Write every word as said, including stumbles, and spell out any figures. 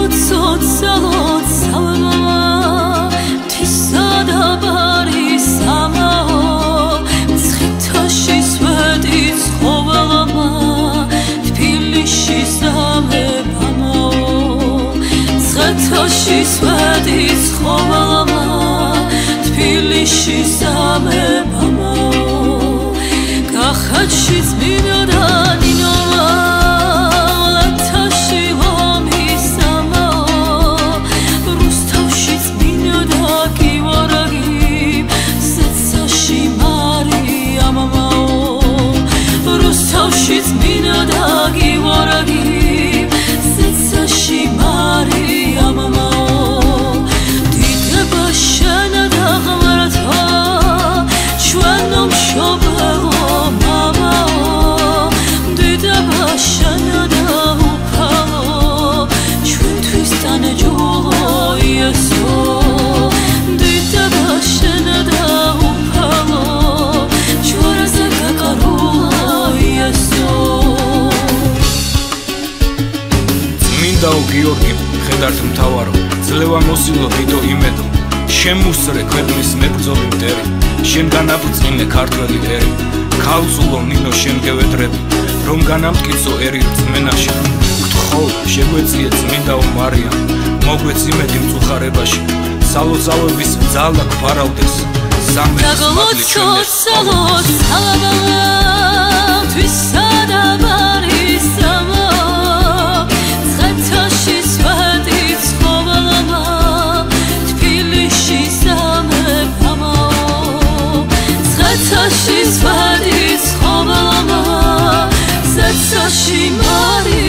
გიორგი მხედართ მთავარო ძლევა მოსილო დიდო იმედო შემუსრე ქვეყნის მებრძოლი მტერი შენგან აბწყინე ქართველი ერი ქალწულო ნინო შემგევედრები რომ განამტკიცო ერი რწმენაში გთხოვ შეგვეციე წმინდაო მარიამ მოგვეც იმედი მწუხარებაში სალოცავების ძალა გვფარავდეს სამეც მადლი ჩვენეს She's funny, it's horrible. That's how she married.